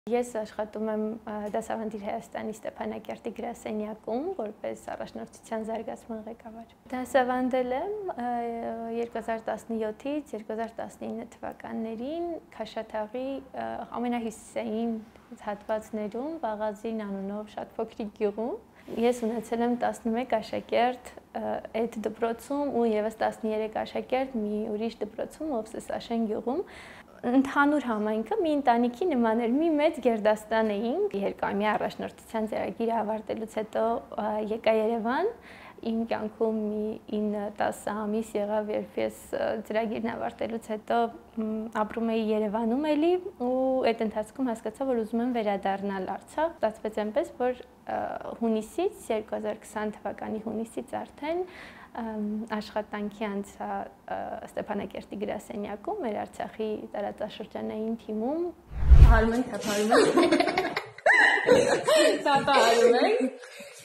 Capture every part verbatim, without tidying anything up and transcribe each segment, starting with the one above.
Ես աշխատում եմ Դասավանդի Հայաստանի Ստեփանակերտի գրասենյակում, որպես առաջնորդության զարգացման ղեկավար։ Դասավանդել եմ երկու հազար տասնյոթից երկու հազար տասնինը թվականներին Քաշաթաղի ամենահյուսիսային հատվածներում Վաղազին անունով շատ փոքրիկ գյուղում։ Ես ունեցել եմ տասնմեկ աշակերտ այդ դպրոցում ու եւս տասներեք աշակերտ մի ուրիշ դպրոցում Ովսեսաշեն գյուղում։ Ընդհանուր համայնքը մի ընտանիքի նման էր, մի մեծ գերդաստան էինք։ Երկամյա առաջնորդության ծրագիրը ավարտելուց հետո եկա Երևան, իմ կյանքում մի ինը տասը ամիս եղավ, երբ ես ծրագիրն ավարտելուց հետո ապրում էի Երևանում էլի ու այդ ընթացքում հասկացա, որ ուզում եմ վերադառնալ Արցախ։ Ստացվեց այնպես, որ հունիսից երկու հազար քսան թվականի հունիսից արդեն աշխատանքի անցա Ստեփանակերտի գրասենյակում, մեր Արցախի տարածաշրջանային թիմում։ Հարում ենք, հարում ենք։ Սատա հարում ենք։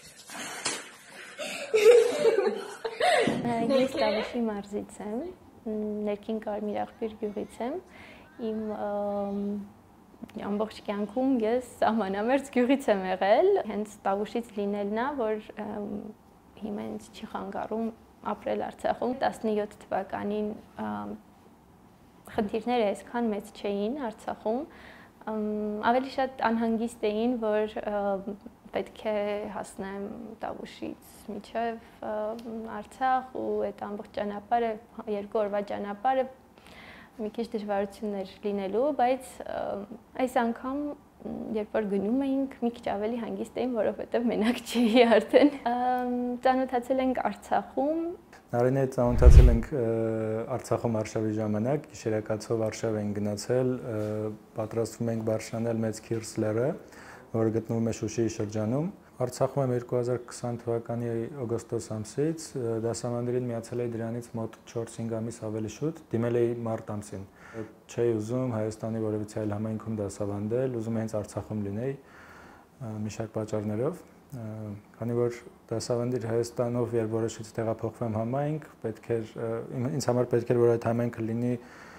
Ես Տավուշի մարզից եմ, ներքին Կարմիր աղբյուր գյուղից եմ։ Իմ ամբողջ կյանքում ես սահմանամերձ գյուղից եմ եղել, հենց Տավուշից լինելն է, որ հիմա ինձ չի խանգարում ապրել Արցախում։ տասնյոթ թվականին խնդիրները այսքան մեծ չէին Արցախում, ավելի շատ անհանգիստ էին, որ պետք է հասնեմ Տավուշից մինչև Արցախ ու այդ ամբողջ ճանապարհը, երկու օրվա ճանապարհը մի քիչ դժվարություններ լինելու, բայց այս անգամ երբ որ գնում էինք, մի քիչ ավելի հանգիստ էին, որովհետև մենակ չէի արդեն։ Ծանոթացել ենք Արցախում։ Նարինե, ծանոթացել ենք Արցախում արշավի ժամանակ, գիշերակացով Արշավ ենք գնացել, պատրաստվում ենք բարձրանալ Մեծ Քիրս լեռը, որը գտնվում է Շուշիի շրջանում։ Արցախում եմ երկու հազար քսան թվականի օգոստոս ամսից, դասավանդերին միացել էի դրանից մոտ չորս-հինգ ամիս ավելի շուտ, դիմել էի մարտ ամսին։ Չէի ուզում Հայաստանի որևիցե այլ համայնքում դասավանդել, ուզում էի հենց Արցախում լինեի մի շարք պատճառներով, քանի որ դասավանդիր Հայաստանով երբ որոշեցի տեղափոխվեմ համայնք, պետք էր ինձ համար պետք էր որ այդ համայնքը լինի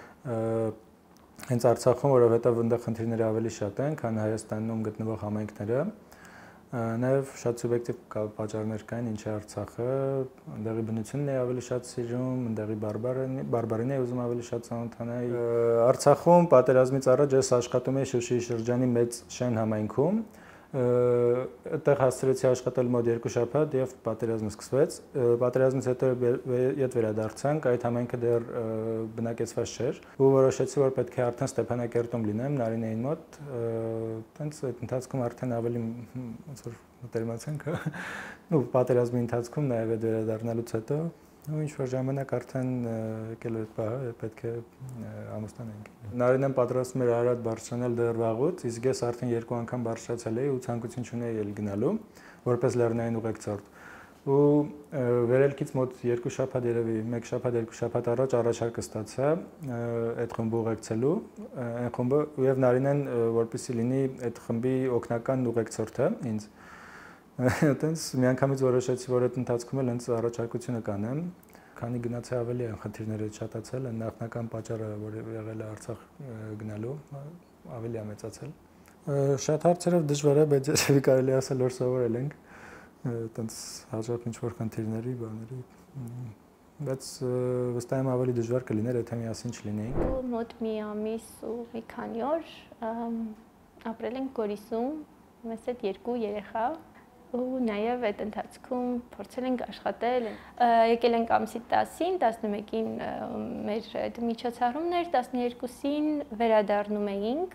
հենց Արցախում, որովհետև այնտեղ խնդիրները ավելի շատ են, քան Հայաստանում գտնվող համայնքները։ Նաև շատ սուբյեկտիվ պատճառներ կային, ինչ է Արցախը, այնտեղի բնությունն է ավելի շատ սիրում, այնտեղի բարբարին է ուզում ավելի շատ ծանոթանալ։ Արցախում պատերազմից առաջ ես աշխատում էի Շուշիի շրջանի մեծ շեն համայնքում, այդտեղ հասցրեցի աշխատել մոտ երկու շաբաթ եւ պատերազմը սկսվեց։ Պատերազմից հետո ետ վերադարձանք, այդ համայնքը դեռ բնակեցված չէր ու որոշեցի, որ պետք է արդեն Ստեփանակերտում լինեմ, Նարինեին մոտ, տենց այդ ընթացքում արդեն ավելի ոնց որ մտերմացանք, ու պատերազմի ընթացքում նաեւ այդ վերադառնալուց հետո ու ինչ որ ժամանակ արդեն եկել էր պահը, պետք է ամուսնանանք։ Նարինեն պատրաստում էր Արարատ բարձրանալ դեռ վաղուց, իսկ ես արդեն երկու անգամ բարձրացել էի ու ցանկություն չունեի ել գնալու, որպես լեռնային ուղեկցորդ։ Ու վերելքից մոտ երկու շաբաթ երևի, մեկ շաբաթ, երկու շաբաթ առաջ առաջարկը ստացա այդ խմբը ուղեկցելու, այն խումբը եւ Նարինեն որպեսզի լինի այդ խմբի օգնական ուղեկցորդը ինձ։ Այդտենց միանգամից որոշեցի, որ այդ ընթացքում էլ հենց առաջարկությունը կանեմ, քանի գնացի ավելի են խնդիրները շատացել, նախնական պատճառը, որ եղել է Արցախ գնալու, ավելի է մեծացել։ Շատ հարցերով դժվար է, բայց ես կարելի ասել, որ սովորել ենք, այդտենց հաջող ինչ-որ խնդիրների, բաների, բայց վստահ եմ ավելի դժվար կլիներ, եթե միասին չլինեինք։ Մոտ մի ամիս ու մի քանի օր ապրել ենք Գորիսում, մեզ հետ երկու երեխա ու նաև այդ ընթացքում փորձել ենք աշխատել, եկել ենք ամսի տասին, տասնմեկին մեր այդ միջոցառումներ, տասներկուսին վերադառնում էինք,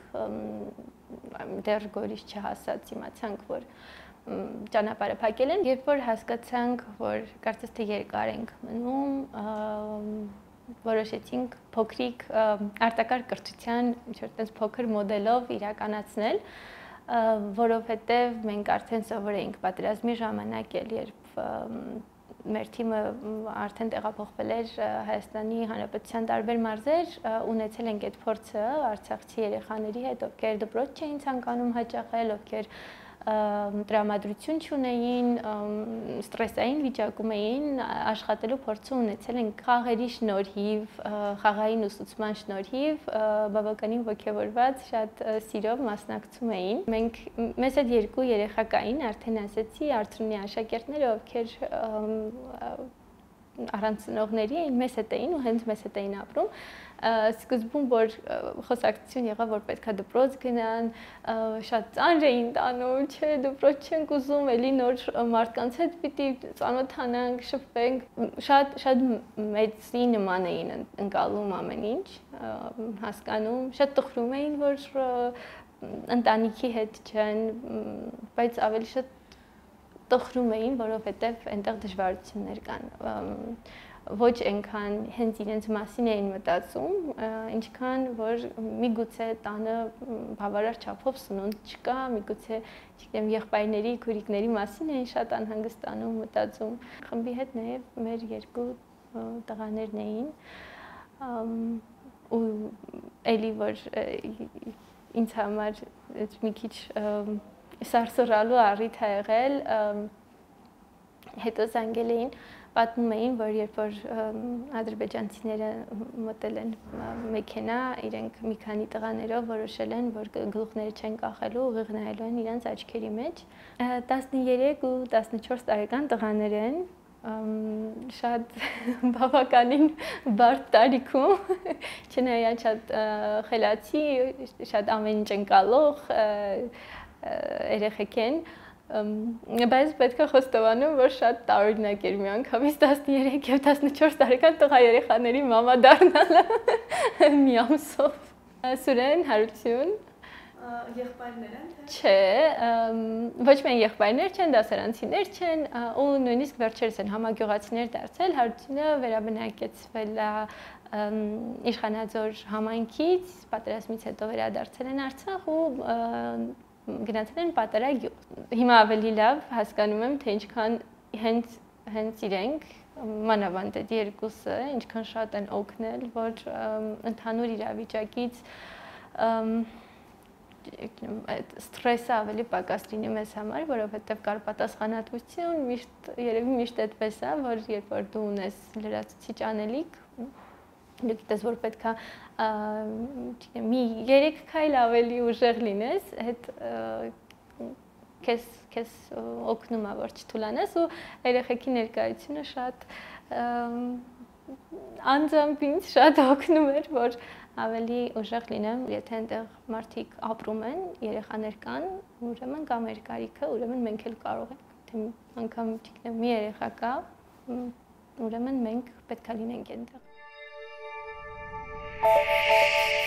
դեռ Գորիս չհասած իմացանք, որ ճանապարհը փակել են, երբ որ հասկացանք, որ կարծես թե երկար ենք մնում, որոշեցինք փոքրիկ արտակարգ կրթության ինչ-որ փոքր մոդելով իրականացնել, որովհետև մենք արդեն սովոր էինք պատերազմի ժամանակ էլ, երբ մեր թիմը արդեն տեղափոխվել էր Հայաստանի Հանրապետության տարբեր մարզեր, ունեցել ենք այդ փորձը արցախցի երեխաների հետ, ովքեր դպրոց չէին ցանկանում հաճախել, ովքեր տրամադրություն չունեին, ստրեսային վիճակում էին, աշխատելու փորձը ունեցել են խաղերի շնորհիվ, խաղային ուսուցման շնորհիվ, բավականին ոգևորված, շատ սիրով մասնակցում էին։ Մենք մեզ այդ երկու երեխա կային, արդեն ասեցի, Արծրունի Արշակյանը, ովքեր առանց ծնողների էին, մեզ հետ էին ու հենց մեզ հետ էին ապրում։ Սկզբում որ խոսակցություն եղավ, որ պետքա դպրոց գնան, շատ ծանր էին տանում, չէ, դպրոց չենք ուզում, էլի նոր մարդկանց հետ պիտի ծանոթանանք, շփվենք, շատ շատ մեծի նման էին ընկալում ամեն ինչ, հասկանում, շատ տխրում էին, որ ընտանիքի հետ չեն, բայց ավելի շատ տխրում էին, որովհետև այնտեղ դժվարություններ կան։ Ոչ այնքան հենց իրենց մասին էին մտածում, ինչքան որ միգուցե տանը բավարար չափով սնունդ չկա, միգուցե, չգիտեմ, եղբայրների, քույրիկների մասին էին շատ անհանգստանում, մտածում։ Խմբի հետ նաև մեր երկու տղաներն էին, ու էլի որ ինձ համար մի քիչ սարսռալու առիթ ա եղել, հետո զանգել էին, պատմում էին, որ երբ որ ադրբեջանցիները մտել են մեքենա, իրենք մի քանի տղաներով որոշել են, որ գլուխները չեն կախելու, ուղիղ նայելու են իրենց աչքերի մեջ։ տասներեք ու տասնչորս տարեկան տղաներ են, շատ բավականին բարդ տարիքում, չնայած շատ խելացի, շատ ամեն ինչ ընկալող երեխեք են, բայց պետք է խոստովանում, որ շատ տարօրինակ էր միանգամից տասներեք և տասնչորս տարեկան տղա երեխաների մամա դառնալը մի ամսով։ Սուրեն, Հարություն։ Եղբայրներ են, թե՞։ Չէ, ոչ միայն եղբայրներ չեն, դասարանցիներ չեն, ու նույնիսկ վերջերս են համագյուղացիներ դարձել, Հարությունը վերաբնակեցվել է Իշխանաձոր համայնքից, պատերազմից հետո վերադարձել են Արցախ ու գնացել են Պատարագյուղ։ Հիմա ավելի լավ հասկանում եմ, թե ինչքան հենց հենց իրենք, մանավանդ այդ երկուսը, ինչքան շատ են օգնել, որ ընդհանուր իրավիճակից այդ ստրեսը ավելի պակաս լինի մեզ համար, որովհետև կար պատասխանատվություն, միշտ երևի միշտ այդպես է, որ երբ որ դու ունես լրացուցիչ անելիք, դու գիտես, որ պետք է մի երեք քայլ ավելի ուժեղ լինես, այդ քեզ օգնում է, որ չթուլանես, ու երեխեքի ներկայությունը շատ անձամբ ինձ շատ օգնում էր, որ ավելի ուժեղ լինեմ, եթե այնտեղ մարդիկ ապրում են, երեխաներ կան, ուրեմն կա մեր կարիքը, ուրեմն մենք էլ կարող ենք, թե անգամ չգիտեմ, մի երեխա կա, ուրեմն մենք պետք է լինենք այնտեղ։